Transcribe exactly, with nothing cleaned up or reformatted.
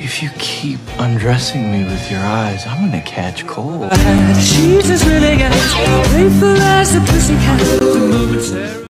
If you keep undressing me with your eyes, I'm gonna catch cold. She's as really got grateful as a pussycat.